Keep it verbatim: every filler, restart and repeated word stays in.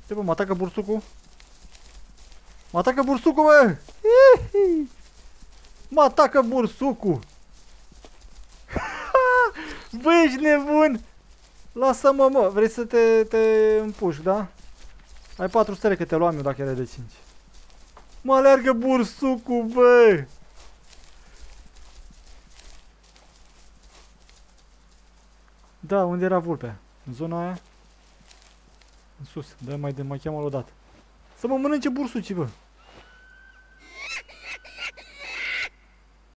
Ce bă, mă atacă bursucul? Mă atacă bursucul, bă! Ihi! Mă atacă bursucul! Bă, ești nebun! Lasă-mă, mă! Vrei să te, te împușc, da? Ai patru stele că te luam eu dacă erai de cinci. Mă alergă bursucul, bă! Da, unde era vulpea? În zona aia? În sus, dă mai de mai cheamă odată. Să mă mănânce bursucii, bă!